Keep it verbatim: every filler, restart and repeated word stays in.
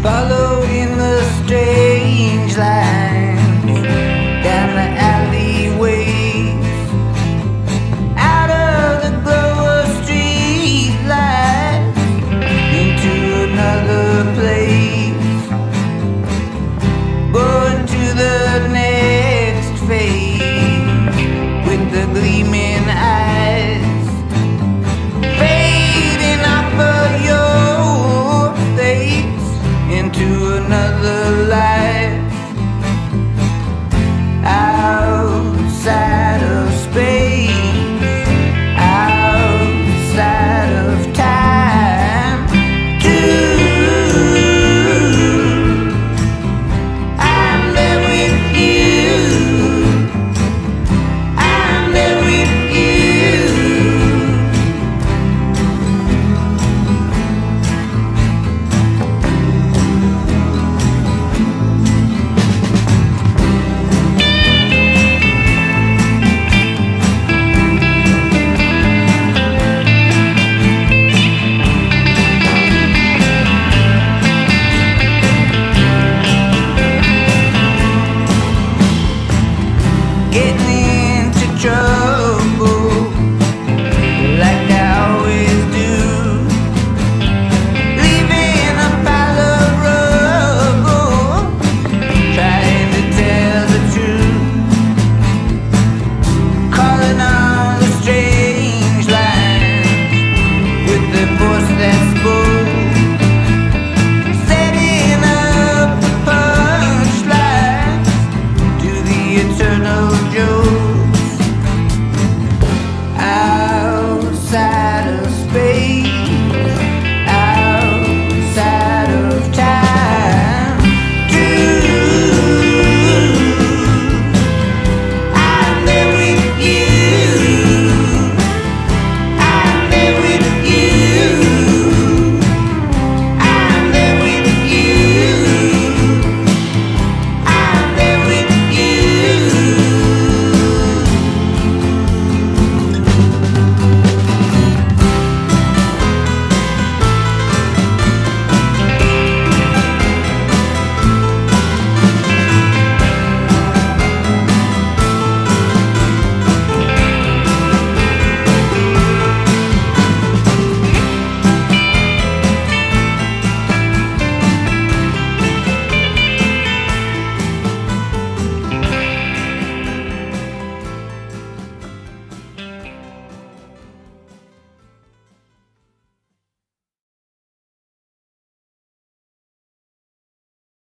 following the strange lines down the alleyways, out of the glow of streetlights into another place, going to the next phase with the gleaming eyes fading off of your face into another life outside of space, outside of time too. I'm there with you, I'm there with you. Getting